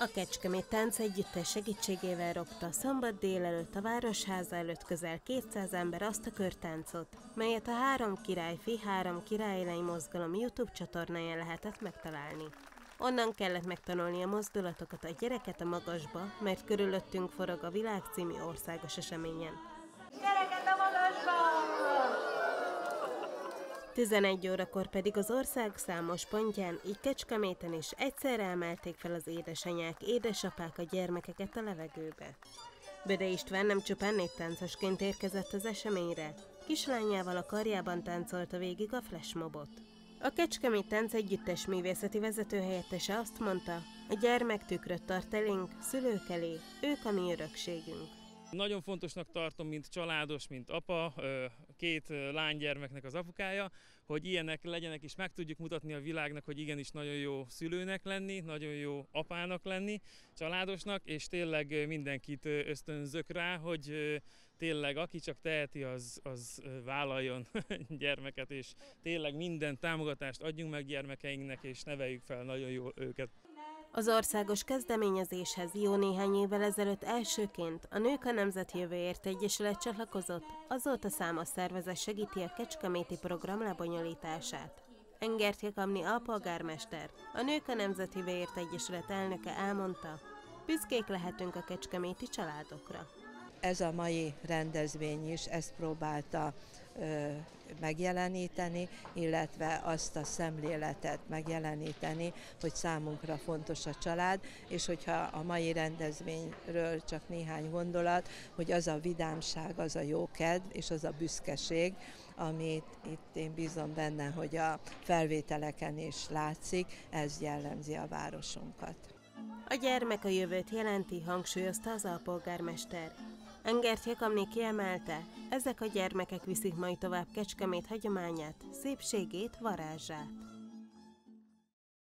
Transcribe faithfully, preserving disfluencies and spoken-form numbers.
A Kecskemét Tánc Együttes segítségével ropta szombat délelőtt a Városháza előtt közel kétszáz ember azt a körtáncot, melyet a Három királyfi, Három királylány mozgalom YouTube csatornáján lehetett megtalálni. Onnan kellett megtanulni a mozdulatokat a gyereket a magasba, mert körülöttünk forog a Világ című országos eseményen. Gyereket a magasba! tizenegy órakor pedig az ország számos pontján, így Kecskeméten is egyszerre emelték fel az édesanyák, édesapák a gyermekeket a levegőbe. Böde István nem csupán néptáncosként érkezett az eseményre, kislányával a karjában táncolta végig a flashmobot. A Kecskemét Tánc Együttes művészeti vezetőhelyettese azt mondta, a gyermek tükröt tart elénk, szülők elé, ők a mi örökségünk. Nagyon fontosnak tartom, mint családos, mint apa, két lánygyermeknek az apukája, hogy ilyenek legyenek, és meg tudjuk mutatni a világnak, hogy igenis nagyon jó szülőnek lenni, nagyon jó apának lenni, családosnak, és tényleg mindenkit ösztönzök rá, hogy tényleg aki csak teheti, az, az vállaljon gyermeket, és tényleg minden támogatást adjunk meg gyermekeinknek, és neveljük fel nagyon jól őket. Az országos kezdeményezéshez jó néhány évvel ezelőtt elsőként a Nők a Nemzet Jövőért Egyesület csatlakozott, azóta számos szervezet segíti a kecskeméti program lebonyolítását. Engert Jakamni alpolgármester, a Nők a Nemzet Jövőért Egyesület elnöke elmondta, büszkék lehetünk a kecskeméti családokra. Ez a mai rendezvény is ezt próbálta ö, megjeleníteni, illetve azt a szemléletet megjeleníteni, hogy számunkra fontos a család, és hogyha a mai rendezvényről csak néhány gondolat, hogy az a vidámság, az a jókedv és az a büszkeség, amit itt én bízom benne, hogy a felvételeken is látszik, ez jellemzi a városunkat. A gyermek a jövőt jelenti, hangsúlyozta az alpolgármester. Engert Jakamni kiemelte, ezek a gyermekek viszik majd tovább Kecskemét hagyományát, szépségét, varázsát.